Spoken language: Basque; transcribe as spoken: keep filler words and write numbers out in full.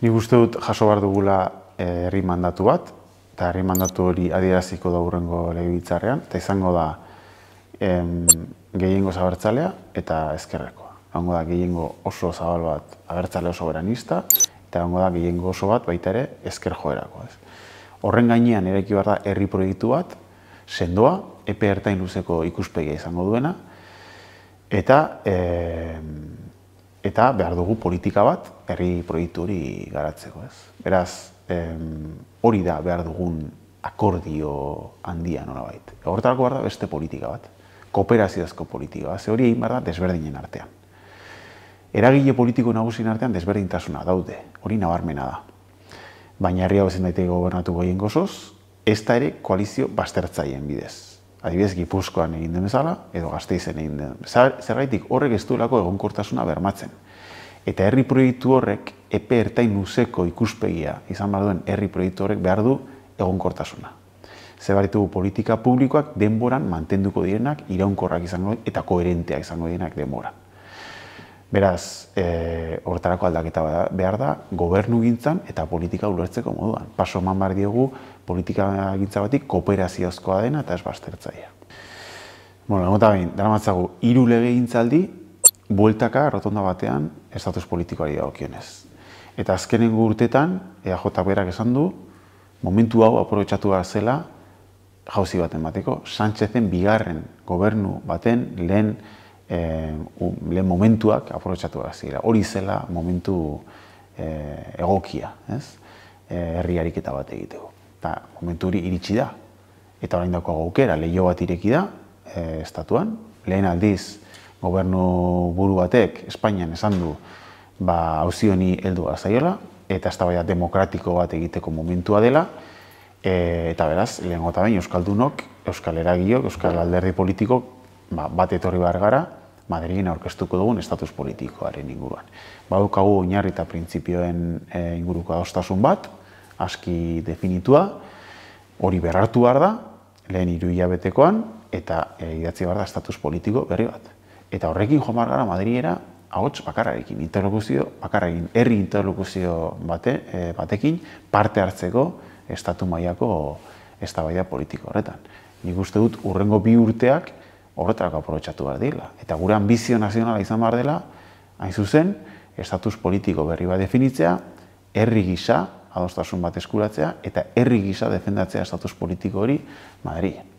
Nik uste dut jaso behar dugula herri mandatu bat, eta herri mandatu hori adieraziko da hurrengo legebiltzarrean, eta izango da em, gehiengo abertzalea eta ezkerrekoa. Egongo da gehiengo oso zabal bat abertzale oso beranista, eta egongo da gehiengo oso bat baita ere ezker joerako. Ez. Horren gainean eraiki behar da herri proiektu bat, sendoa, epe ertain luzeko ikuspegia izango duena, eta eh, eta behar dugu politika bat herri proiektu hori garatzeko. Ez. Beraz, em, hori da behar dugun akordio handia nolabait. Horretarako behar da beste politika bat, kooperazioazko politika bat, ze hori egin behar da desberdinen artean. Eragile politiko nagusien artean desberdintasuna daude, hori nabarmena da. Baina herri hau ezin daiteke gobernatu gehiengo osoz, ez da ere koalizio baztertzaileen bidez. Adibidez, Gipuzkoan egin den bezala, edo Gasteizen egin den. Zergaitik horrek ez duelako egonkortasuna bermatzen. Eta herri proiektu horrek, epe ertain luzeko ikuspegia izan behar duen herri proiektu horrek behar du egonkortasuna. Zebaritugu politika publikoak denboran mantenduko direnak, iraunkorrak izango eta koherenteak izango direnak denboran. Beraz, e, horretarako aldaketa behar da, gobernu gintzan eta politika ulertzeko moduan. Paso eman behar diogu politika gintza batik kooperazioazkoa dena eta ez baztertzailea. Bueno, langota behin, dara matzagu, hiru lege gintzaldi, bueltaka, rotonda batean, estatus politikoari dagokionez. Eta azkenengo urtetan, E A J berak esan du, momentu hau aprobetxatu behar zela, jauzi baten bateko, Sánchezen bigarren gobernu baten lehen E, lehen momentuak aprobetxatu behar zira. Hori zela momentu e, egokia, ez? E, herri ariketa bat egiteko. Eta momentu hori iritsi da. Eta orain daukagu aukera, leiho bat ireki da, e, estatuan. Lehen aldiz, gobernu buru batek, Espainian esan du, ba, auzi honi heldu behar zaiola, eta eztabaida demokratiko bat egiteko momentua dela, e, eta beraz, lehen gota behin, Euskaldunok, Euskal Eragileok, Euskal Alderdi Politikok, ba, bat etorri behar gara, Madrilen aurkeztuko dugun estatus politikoaren inguruan. Badukagu oinarri eta printzipioen e, inguruko adostasun bat, aski definitua, hori berrartu behar da, lehen hiru hilabetekoan, eta e, idatzi behar da estatus politiko berri bat. Eta horrekin joan behar gara Madrilera ahots bakarrarekin, interlokuzio bakarrarekin, herri interlokuzio bate, e, batekin parte hartzeko estatu mailako eztabaida politiko horretan. Nik uste dut hurrengo bi urteak horretarako aprobetxatu behar dela. Eta gure ambizio nazionala izan behar dela, hain zuzen, estatus politiko berri bat definitzea, herri gisa adostasun bat eskuratzea, eta herri gisa defendatzea estatus politiko hori Madrilen.